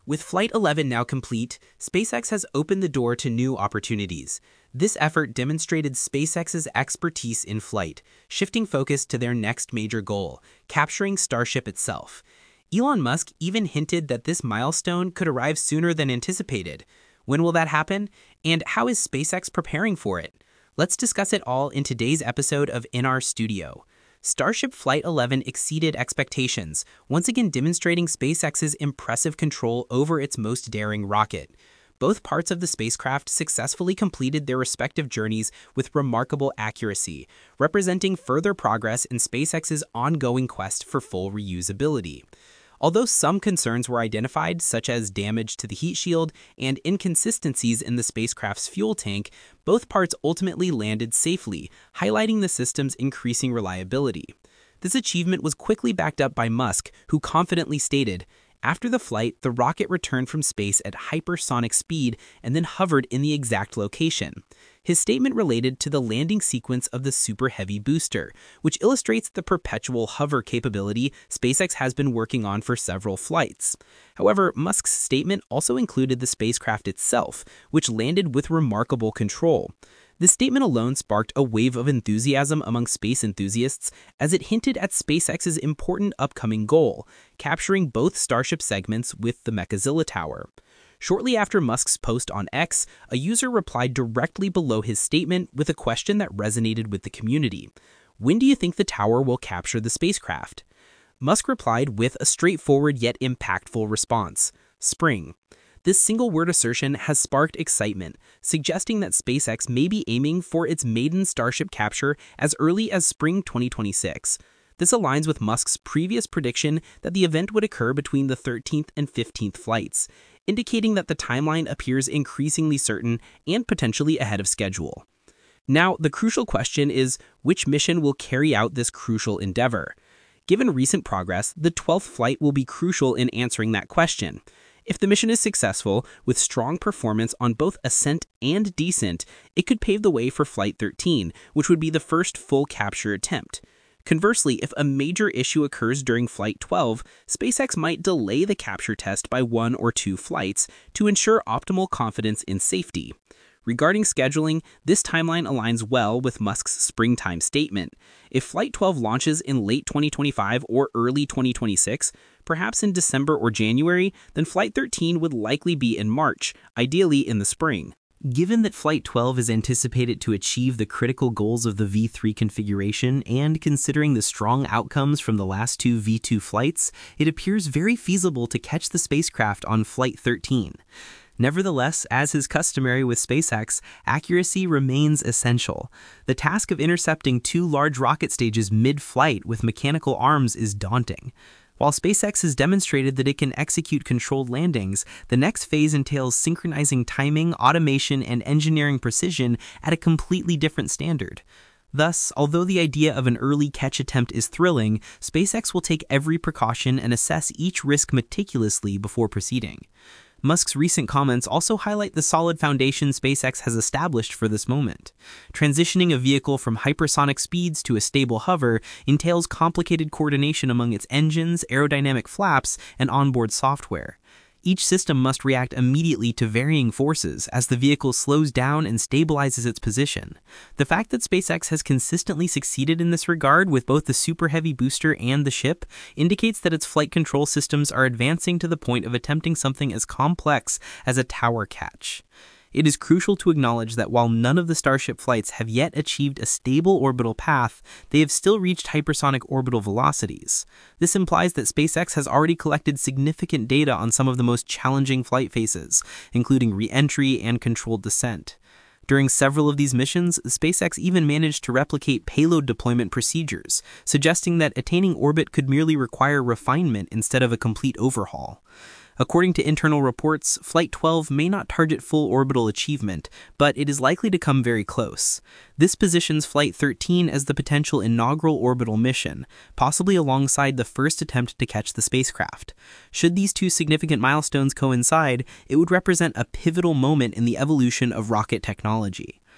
With Flight 11 now complete, SpaceX has opened the door to new opportunities. This effort demonstrated SpaceX's expertise in flight, shifting focus to their next major goal, capturing Starship itself. Elon Musk even hinted that this milestone could arrive sooner than anticipated. When will that happen? And how is SpaceX preparing for it? Let's discuss it all in today's episode of In Our Studio. Starship Flight 11 exceeded expectations, once again demonstrating SpaceX's impressive control over its most daring rocket. Both parts of the spacecraft successfully completed their respective journeys with remarkable accuracy, representing further progress in SpaceX's ongoing quest for full reusability. Although some concerns were identified, such as damage to the heat shield and inconsistencies in the spacecraft's fuel tank, both parts ultimately landed safely, highlighting the system's increasing reliability. This achievement was quickly backed up by Musk, who confidently stated, "After the flight, the rocket returned from space at hypersonic speed and then hovered in the exact location." His statement related to the landing sequence of the Super Heavy booster, which illustrates the perpetual hover capability SpaceX has been working on for several flights. However, Musk's statement also included the spacecraft itself, which landed with remarkable control. This statement alone sparked a wave of enthusiasm among space enthusiasts as it hinted at SpaceX's important upcoming goal, capturing both Starship segments with the Mechazilla tower. Shortly after Musk's post on X, a user replied directly below his statement with a question that resonated with the community. "When do you think the tower will capture the spacecraft?" Musk replied with a straightforward yet impactful response: "Spring." This single-word assertion has sparked excitement, suggesting that SpaceX may be aiming for its maiden Starship capture as early as spring 2026. This aligns with Musk's previous prediction that the event would occur between the 13th and 15th flights, indicating that the timeline appears increasingly certain and potentially ahead of schedule. Now, the crucial question is, which mission will carry out this crucial endeavor? Given recent progress, the 12th flight will be crucial in answering that question. If the mission is successful, with strong performance on both ascent and descent, it could pave the way for Flight 13, which would be the first full capture attempt. Conversely, if a major issue occurs during Flight 12, SpaceX might delay the capture test by 1 or 2 flights to ensure optimal confidence in safety. Regarding scheduling, this timeline aligns well with Musk's springtime statement. If Flight 12 launches in late 2025 or early 2026, perhaps in December or January, then Flight 13 would likely be in March, ideally in the spring. Given that Flight 12 is anticipated to achieve the critical goals of the V3 configuration, and considering the strong outcomes from the last 2 V2 flights, it appears very feasible to catch the spacecraft on Flight 13. Nevertheless, as is customary with SpaceX, accuracy remains essential. The task of intercepting 2 large rocket stages mid-flight with mechanical arms is daunting. While SpaceX has demonstrated that it can execute controlled landings, the next phase entails synchronizing timing, automation, and engineering precision at a completely different standard. Thus, although the idea of an early catch attempt is thrilling, SpaceX will take every precaution and assess each risk meticulously before proceeding. Musk's recent comments also highlight the solid foundation SpaceX has established for this moment. Transitioning a vehicle from hypersonic speeds to a stable hover entails complicated coordination among its engines, aerodynamic flaps, and onboard software. Each system must react immediately to varying forces as the vehicle slows down and stabilizes its position. The fact that SpaceX has consistently succeeded in this regard with both the Super Heavy booster and the ship indicates that its flight control systems are advancing to the point of attempting something as complex as a tower catch. It is crucial to acknowledge that while none of the Starship flights have yet achieved a stable orbital path, they have still reached hypersonic orbital velocities. This implies that SpaceX has already collected significant data on some of the most challenging flight phases, including re-entry and controlled descent. During several of these missions, SpaceX even managed to replicate payload deployment procedures, suggesting that attaining orbit could merely require refinement instead of a complete overhaul. According to internal reports, Flight 12 may not target full orbital achievement, but it is likely to come very close. This positions Flight 13 as the potential inaugural orbital mission, possibly alongside the first attempt to catch the spacecraft. Should these 2 significant milestones coincide, it would represent a pivotal moment in the evolution of rocket technology.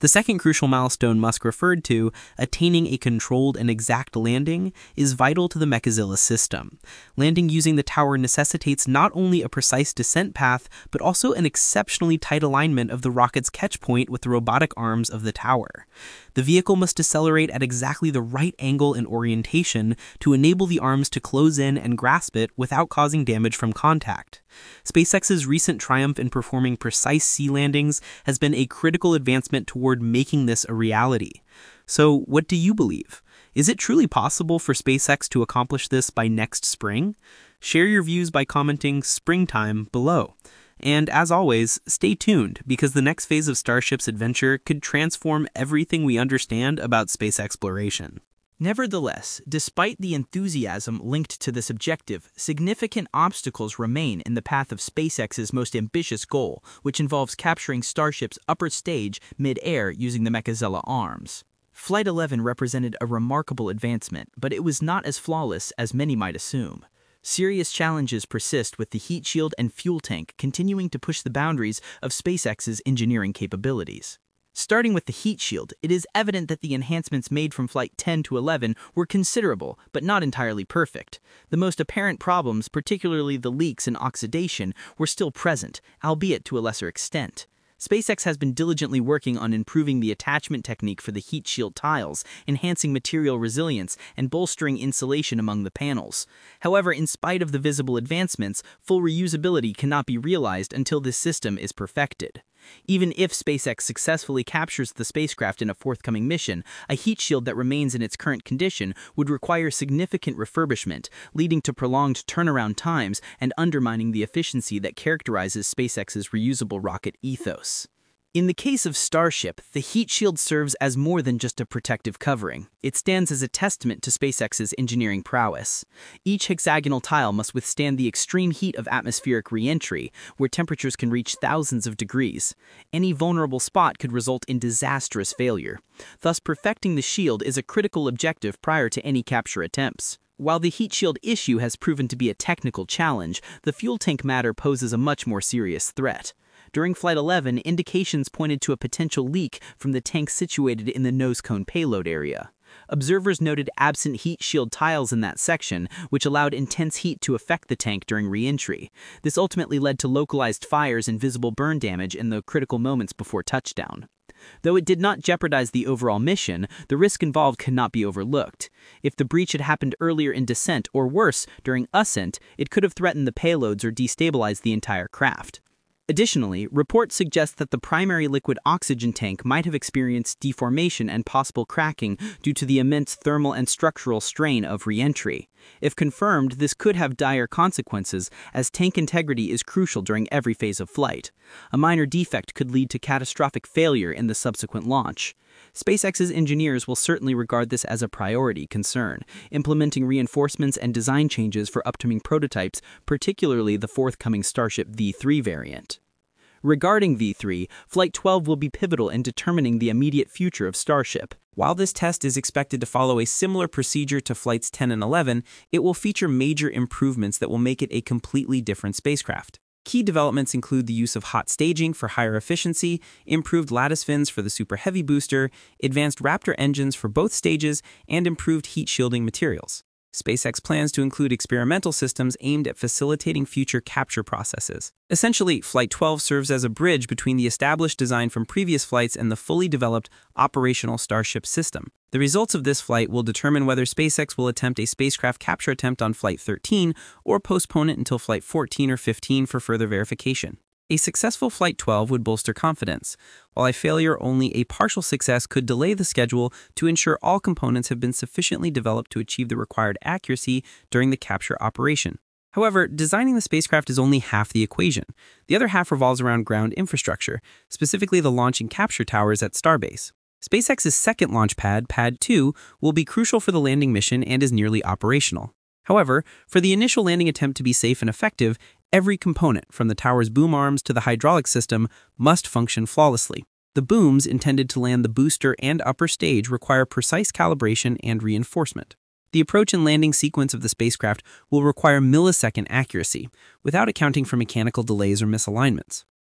The second crucial milestone Musk referred to, attaining a controlled and exact landing, is vital to the Mechazilla system. Landing using the tower necessitates not only a precise descent path, but also an exceptionally tight alignment of the rocket's catch point with the robotic arms of the tower. The vehicle must decelerate at exactly the right angle and orientation to enable the arms to close in and grasp it without causing damage from contact. SpaceX's recent triumph in performing precise sea landings has been a critical advancement toward making this a reality. So, what do you believe? Is it truly possible for SpaceX to accomplish this by next spring? Share your views by commenting "springtime" below. And as always, stay tuned, because the next phase of Starship's adventure could transform everything we understand about space exploration. Nevertheless, despite the enthusiasm linked to this objective, significant obstacles remain in the path of SpaceX's most ambitious goal, which involves capturing Starship's upper stage mid-air using the Mechazilla arms. Flight 11 represented a remarkable advancement, but it was not as flawless as many might assume. Serious challenges persist, with the heat shield and fuel tank continuing to push the boundaries of SpaceX's engineering capabilities. Starting with the heat shield, it is evident that the enhancements made from Flight 10 to 11 were considerable, but not entirely perfect. The most apparent problems, particularly the leaks and oxidation, were still present, albeit to a lesser extent. SpaceX has been diligently working on improving the attachment technique for the heat shield tiles, enhancing material resilience, and bolstering insulation among the panels. However, in spite of the visible advancements, full reusability cannot be realized until this system is perfected. Even if SpaceX successfully captures the spacecraft in a forthcoming mission, a heat shield that remains in its current condition would require significant refurbishment, leading to prolonged turnaround times and undermining the efficiency that characterizes SpaceX's reusable rocket ethos. In the case of Starship, the heat shield serves as more than just a protective covering. It stands as a testament to SpaceX's engineering prowess. Each hexagonal tile must withstand the extreme heat of atmospheric re-entry, where temperatures can reach thousands of degrees. Any vulnerable spot could result in disastrous failure. Thus, perfecting the shield is a critical objective prior to any capture attempts. While the heat shield issue has proven to be a technical challenge, the fuel tank matter poses a much more serious threat. During Flight 11, indications pointed to a potential leak from the tank situated in the nose cone payload area. Observers noted absent heat shield tiles in that section, which allowed intense heat to affect the tank during re-entry. This ultimately led to localized fires and visible burn damage in the critical moments before touchdown. Though it did not jeopardize the overall mission, the risk involved cannot be overlooked. If the breach had happened earlier in descent, or worse, during ascent, it could have threatened the payloads or destabilized the entire craft. Additionally, reports suggest that the primary liquid oxygen tank might have experienced deformation and possible cracking due to the immense thermal and structural strain of re-entry. If confirmed, this could have dire consequences, as tank integrity is crucial during every phase of flight. A minor defect could lead to catastrophic failure in the subsequent launch. SpaceX's engineers will certainly regard this as a priority concern, implementing reinforcements and design changes for upcoming prototypes, particularly the forthcoming Starship V3 variant. Regarding V3, Flight 12 will be pivotal in determining the immediate future of Starship. While this test is expected to follow a similar procedure to Flights 10 and 11, it will feature major improvements that will make it a completely different spacecraft. Key developments include the use of hot staging for higher efficiency, improved lattice fins for the Super Heavy booster, advanced Raptor engines for both stages, and improved heat shielding materials. SpaceX plans to include experimental systems aimed at facilitating future capture processes. Essentially, Flight 12 serves as a bridge between the established design from previous flights and the fully developed operational Starship system. The results of this flight will determine whether SpaceX will attempt a spacecraft capture attempt on Flight 13 or postpone it until Flight 14 or 15 for further verification. A successful Flight 12 would bolster confidence, while a failure or only a partial success could delay the schedule to ensure all components have been sufficiently developed to achieve the required accuracy during the capture operation. However, designing the spacecraft is only half the equation. The other half revolves around ground infrastructure, specifically the launch and capture towers at Starbase. SpaceX's second launch pad, Pad 2, will be crucial for the landing mission and is nearly operational. However, for the initial landing attempt to be safe and effective, every component, from the tower's boom arms to the hydraulic system, must function flawlessly. The booms intended to land the booster and upper stage require precise calibration and reinforcement. The approach and landing sequence of the spacecraft will require millisecond accuracy, without accounting for mechanical delays or misalignments.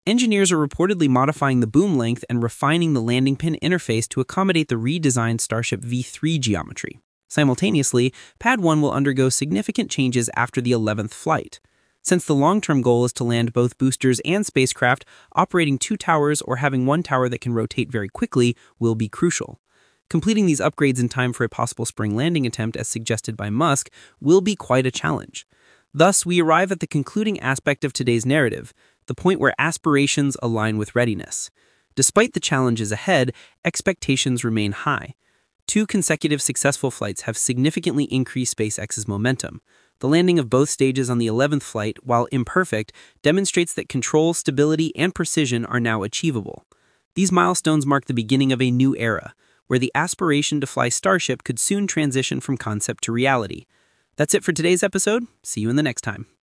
Engineers are reportedly modifying the boom length and refining the landing pin interface to accommodate the redesigned Starship V3 geometry. Simultaneously, Pad 1 will undergo significant changes after the 11th flight. Since the long-term goal is to land both boosters and spacecraft, operating 2 towers or having 1 tower that can rotate very quickly will be crucial. Completing these upgrades in time for a possible spring landing attempt, as suggested by Musk, will be quite a challenge. Thus, we arrive at the concluding aspect of today's narrative, the point where aspirations align with readiness. Despite the challenges ahead, expectations remain high. 2 consecutive successful flights have significantly increased SpaceX's momentum. The landing of both stages on the 11th flight, while imperfect, demonstrates that control, stability, and precision are now achievable. These milestones mark the beginning of a new era, where the aspiration to fly Starship could soon transition from concept to reality. That's it for today's episode. See you in the next time.